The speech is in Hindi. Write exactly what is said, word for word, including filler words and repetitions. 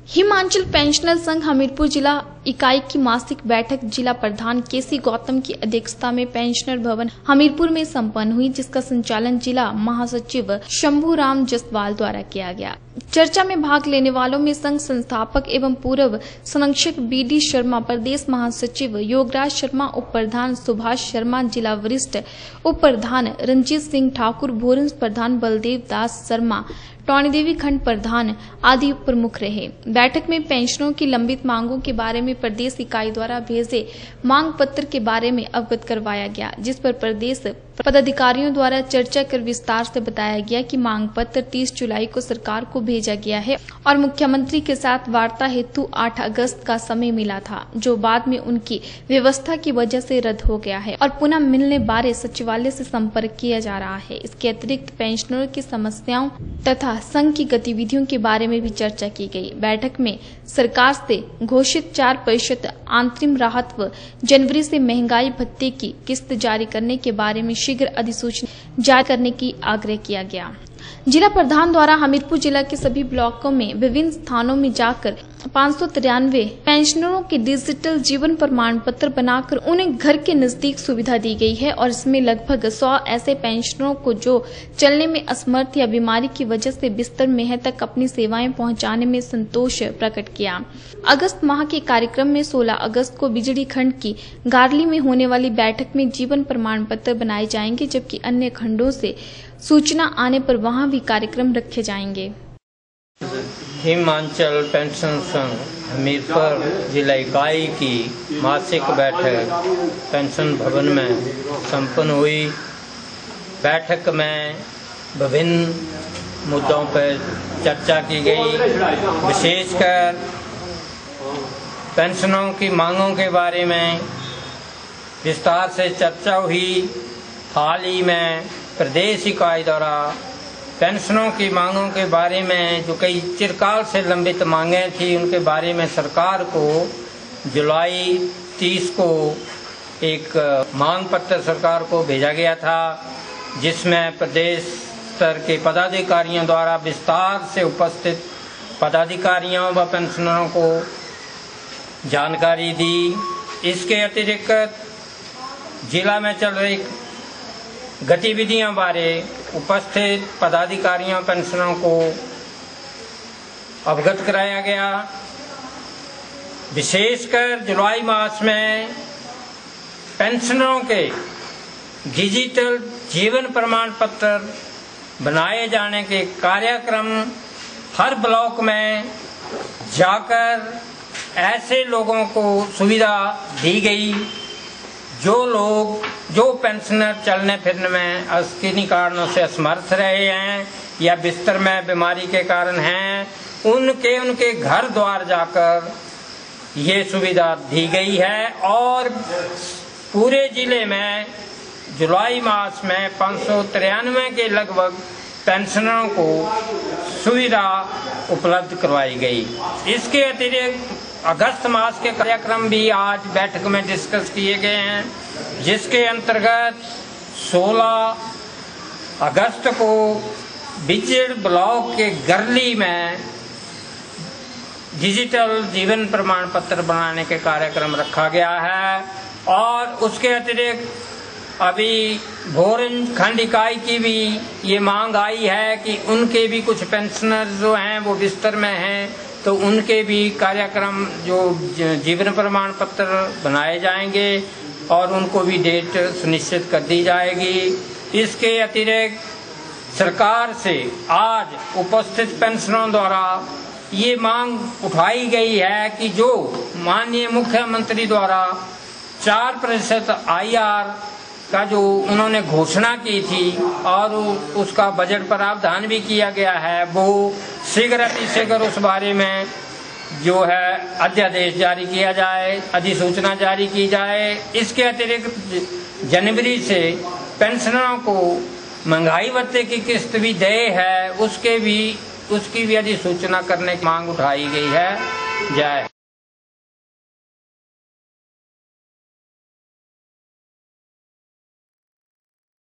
हिमाचल पेंशनर संघ हमीरपुर जिला इकाई की मासिक बैठक जिला प्रधान केसी गौतम की अध्यक्षता में पेंशनर भवन हमीरपुर में संपन्न हुई, जिसका संचालन जिला महासचिव शंभू राम जसवाल द्वारा किया गया। चर्चा में भाग लेने वालों में संघ संस्थापक एवं पूर्व संरक्षक बी डी शर्मा, प्रदेश महासचिव योगराज शर्मा, उप प्रधान सुभाष शर्मा, जिला वरिष्ठ उप प्रधान रंजीत सिंह ठाकुर, भोरंज प्रधान बलदेव दास शर्मा, टौणी देवी खंड प्रधान आदि प्रमुख रहे। बैठक में पेंशनरों की लंबित मांगों के बारे में प्रदेश इकाई द्वारा भेजे मांग पत्र के बारे में अवगत करवाया गया, जिस पर प्रदेश पदाधिकारियों द्वारा चर्चा कर विस्तार से बताया गया कि मांग पत्र तीस जुलाई को सरकार को भेजा गया है और मुख्यमंत्री के साथ वार्ता हेतु आठ अगस्त का समय मिला था, जो बाद में उनकी व्यवस्था की वजह से रद्द हो गया है और पुनः मिलने बारे सचिवालय से संपर्क किया जा रहा है। इसके अतिरिक्त पेंशनरों की समस्याओं तथा संघ की गतिविधियों के बारे में भी चर्चा की गई। बैठक में सरकार से घोषित चार प्रतिशत अंतरिम राहत व जनवरी से महंगाई भत्ते की किस्त जारी करने के बारे में शीघ्र अधिसूचना जारी करने की आग्रह किया गया। जिला प्रधान द्वारा हमीरपुर जिला के सभी ब्लॉकों में विभिन्न स्थानों में जाकर पाँच सौ तिरानवे पेंशनरों के डिजिटल जीवन प्रमाण पत्र बनाकर उन्हें घर के नजदीक सुविधा दी गई है और इसमें लगभग सौ ऐसे पेंशनरों को जो चलने में असमर्थ या बीमारी की वजह से बिस्तर में तक अपनी सेवाएं पहुंचाने में संतोष प्रकट किया। अगस्त माह के कार्यक्रम में सोलह अगस्त को बिजली खंड की गारली में होने वाली बैठक में जीवन प्रमाण पत्र बनाए जाएंगे, जबकि अन्य खंडों से सूचना आने पर वहां भी कार्यक्रम रखे जाएंगे। हिमाचल पेंशन संघ हमीरपुर जिला इकाई की मासिक बैठक पेंशन भवन में संपन्न हुई। बैठक में विभिन्न मुद्दों पर चर्चा की गई, विशेषकर पेंशनों की मांगों के बारे में विस्तार से चर्चा हुई। हाल ही में प्रदेश इकाई द्वारा पेंशनों की मांगों के बारे में जो कई चिरकाल से लंबित मांगें थी, उनके बारे में सरकार को जुलाई तीस को एक मांग पत्र सरकार को भेजा गया था, जिसमें प्रदेश स्तर के पदाधिकारियों द्वारा विस्तार से उपस्थित पदाधिकारियों व पेंशनरों को जानकारी दी। इसके अतिरिक्त जिला में चल रही गतिविधियों बारे उपस्थित पदाधिकारियों पेंशनरों को अवगत कराया गया। विशेषकर जुलाई मास में पेंशनरों के डिजिटल जीवन प्रमाण पत्र बनाए जाने के कार्यक्रम हर ब्लॉक में जाकर ऐसे लोगों को सुविधा दी गई जो लोग जो पेंशनर चलने फिरने में किन्हीं कारणों से असमर्थ रहे हैं या बिस्तर में बीमारी के कारण हैं, उनके उनके घर द्वार जाकर ये सुविधा दी गई है और पूरे जिले में जुलाई मास में पाँच सौ तिरानवे के लगभग पेंशनरों को सुविधा उपलब्ध करवाई गई। इसके अतिरिक्त अगस्त मास के कार्यक्रम भी आज बैठक में डिस्कस किए गए हैं, जिसके अंतर्गत सोलह अगस्त को बिचड़ ब्लॉक के गरली में डिजिटल जीवन प्रमाण पत्र बनाने के कार्यक्रम रखा गया है और उसके अतिरिक्त अभी भोरंज खंड इकाई की भी ये मांग आई है कि उनके भी कुछ पेंशनर जो हैं वो बिस्तर में हैं, तो उनके भी कार्यक्रम जो जीवन प्रमाण पत्र बनाए जाएंगे और उनको भी डेट सुनिश्चित कर दी जाएगी। इसके अतिरिक्त सरकार से आज उपस्थित पेंशनरों द्वारा ये मांग उठाई गई है कि जो माननीय मुख्यमंत्री द्वारा चार प्रतिशत आई आर का जो उन्होंने घोषणा की थी और उसका बजट प्रावधान भी किया गया है, वो शीघ्र अतिशीघ्र उस बारे में जो है अध्यादेश जारी किया जाए, अधिसूचना जारी की जाए। इसके अतिरिक्त जनवरी से पेंशनरों को महंगाई भत्ते की किस्त भी देय है, उसके भी उसकी भी अधिसूचना करने की मांग उठाई गई है। जय